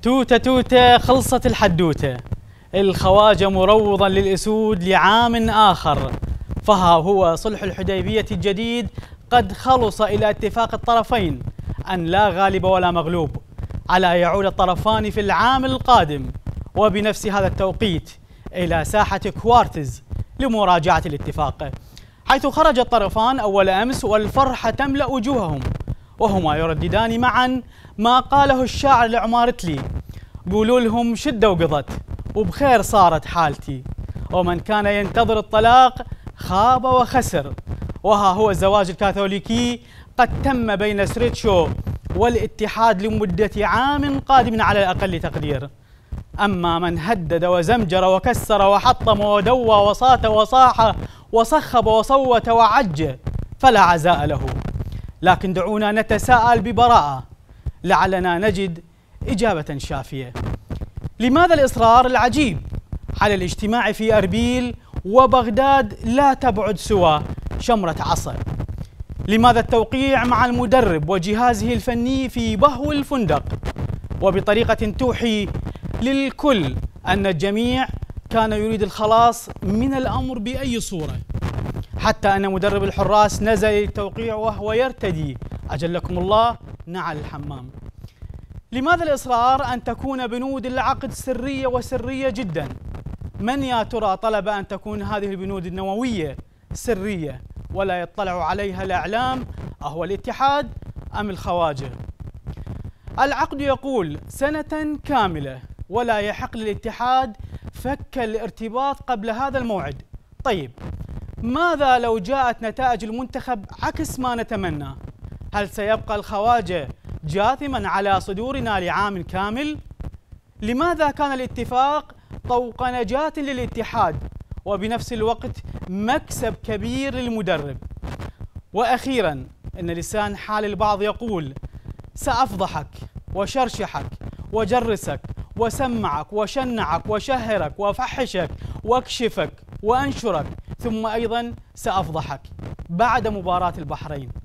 توتة توتة خلصت الحدوتة، الخواجة مروضا للأسود لعام آخر، فها هو صلح الحديبية الجديد قد خلص إلى اتفاق الطرفين أن لا غالب ولا مغلوب، على يعود الطرفان في العام القادم وبنفس هذا التوقيت إلى ساحة كوارتز لمراجعة الاتفاق، حيث خرج الطرفان أول أمس والفرحة تملأ وجوههم وهما يرددان معا ما قاله الشاعر لعمارتلي: قولوا لهم شدة وقضت وبخير صارت حالتي، ومن كان ينتظر الطلاق خاب وخسر. وها هو الزواج الكاثوليكي قد تم بين سريتشو والاتحاد لمدة عام قادم على أقل تقدير. أما من هدد وزمجر وكسر وحطم ودوى وصات وصاح وصخب وصوت وعج فلا عزاء له. لكن دعونا نتساءل ببراءة لعلنا نجد إجابة شافية. لماذا الإصرار العجيب على الاجتماع في أربيل وبغداد لا تبعد سوى شمرة عصا؟ لماذا التوقيع مع المدرب وجهازه الفني في بهو الفندق وبطريقة توحي للكل أن الجميع كان يريد الخلاص من الأمر بأي صورة، حتى أن مدرب الحراس نزل للتوقيع وهو يرتدي أجلكم الله نعل الحمام؟ لماذا الإصرار أن تكون بنود العقد سرية وسرية جدا؟ من يا ترى طلب أن تكون هذه البنود النووية سرية ولا يطلع عليها الإعلام؟ أهو الاتحاد أم الخواجة؟ العقد يقول سنة كاملة ولا يحق للاتحاد فك الارتباط قبل هذا الموعد. طيب ماذا لو جاءت نتائج المنتخب عكس ما نتمنى؟ هل سيبقى الخواجة جاثما على صدورنا لعام كامل؟ لماذا كان الاتفاق طوق نجاة للاتحاد وبنفس الوقت مكسب كبير للمدرب؟ وأخيرا إن لسان حال البعض يقول سأفضحك وشرشحك وجرسك وسمعك وشنعك وشهرك وفحشك واكشفك وأنشرك ثم أيضا سأفضحك بعد مباراة البحرين.